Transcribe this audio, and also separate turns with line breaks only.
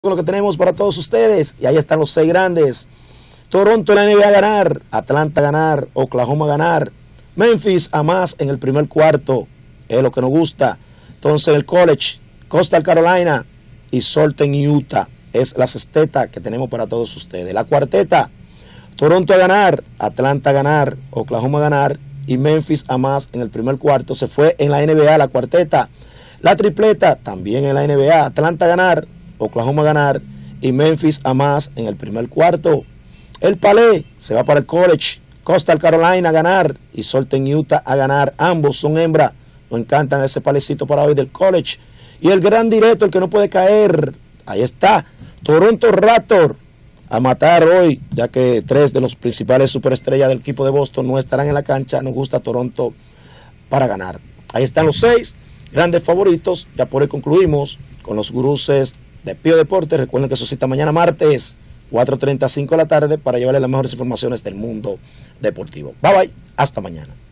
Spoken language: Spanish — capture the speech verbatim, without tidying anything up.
Lo que tenemos para todos ustedes, y ahí están los seis grandes. Toronto en la N B A a ganar, Atlanta a ganar, Oklahoma a ganar, Memphis a más en el primer cuarto, es lo que nos gusta. Entonces el college, Coastal Carolina y Southern Utah, es la sexteta que tenemos para todos ustedes. La cuarteta, Toronto a ganar, Atlanta a ganar, Oklahoma a ganar y Memphis a más en el primer cuarto. Se fue en la N B A la cuarteta. La tripleta, también en la N B A, Atlanta a ganar, Oklahoma a ganar y Memphis a más en el primer cuarto. El palé se va para el college, Coastal Carolina a ganar y Southern Utah a ganar. Ambos son hembras, nos encantan ese palecito para hoy del college. Y el gran directo, el que no puede caer, ahí está, Toronto Raptors a matar hoy, ya que tres de los principales superestrellas del equipo de Boston no estarán en la cancha. Nos gusta Toronto para ganar. Ahí están los seis grandes favoritos. Ya por hoy concluimos con los guruses de Pío Deportes. Recuerden que su cita mañana martes, cuatro treinta y cinco de la tarde, para llevarles las mejores informaciones del mundo deportivo. Bye bye, hasta mañana.